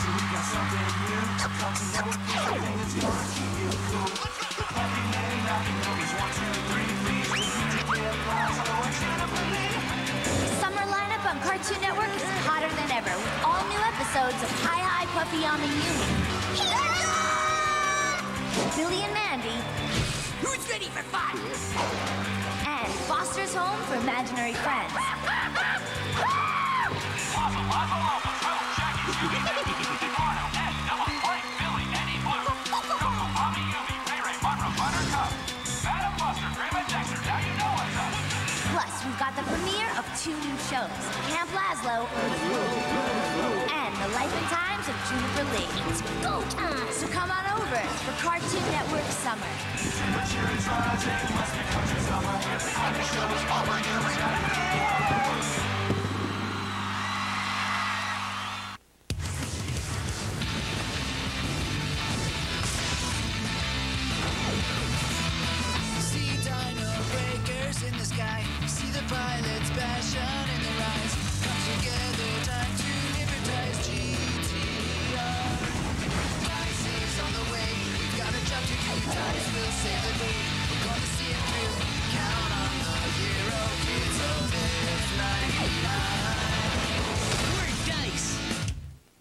we got something new. Cartoon Network is the thing that's gonna keep you cool. The puppy man knocking numbers 1, 2, 3, please. The DJ play applause, I want you to believe. Summer lineup on Cartoon Network is hotter than ever with all new episodes of Hi Hi Puppy on the Uni. Billy and Mandy. Who's ready for fun? And Foster's Home for Imaginary Friends. Plus, we've got the premiere of 2 new shows, Camp Lazlo and The Life and Times of Juniper Lee. It's go time! So come on over for Cartoon Network Summer. Temperature is rising, must be country summer. Every show is over, you gotta